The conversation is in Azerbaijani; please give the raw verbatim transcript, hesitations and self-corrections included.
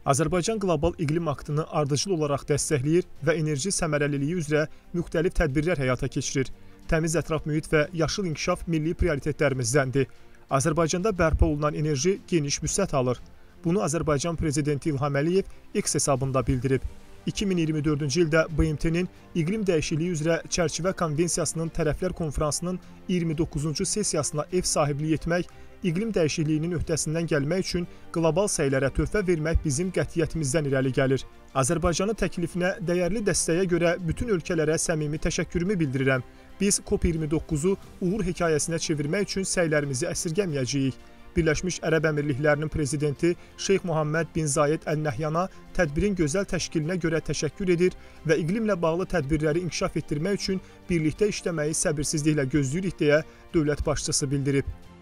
Azərbaycan qlobal iqlim aktını ardıcıl olaraq dəstəkləyir və enerji səmərəliliyi üzrə müxtəlif tədbirlər həyata keçirir. Təmiz ətraf mühit və yaşıl inkişaf milli prioritetlərimizdəndir. Azərbaycanda bərpa olunan enerji geniş vüsət alır. Bunu Azərbaycan Prezidenti İlham Əliyev X hesabında bildirib. iki min iyirmi dördüncü ildə B M T-nin İqlim Dəyişikliyi üzrə Çərçivə Konvensiyasının Tərəflər Konfransının iyirmi doqquzuncu sessiyasına ev sahibliyi etmək, iqlim dəyişikliyinin öhdəsindən gəlmək üçün qlobal səylərə töhfə vermək bizim qətiyyətimizdən irəli gəlir. Azərbaycanın təklifinə, dəyərli dəstəyə görə bütün ölkələrə səmimi təşəkkürümü bildirirəm. Biz COP iyirmi doqquzu uğur hekayəsinə çevirmək üçün səylərimizi əsirgəməyəcəyik. Birləşmiş Ərəb Əmirliklərinin prezidenti Şeyx Muhammed bin Zayed Əl Nəhyana tədbirin gözəl təşkilinə görə təşəkkür edir və iqlimlə bağlı tədbirləri inkişaf etdirmək üçün birlikdə işləməyi səbirsizliklə gözləyirik deyə dövlət başçısı bildirib.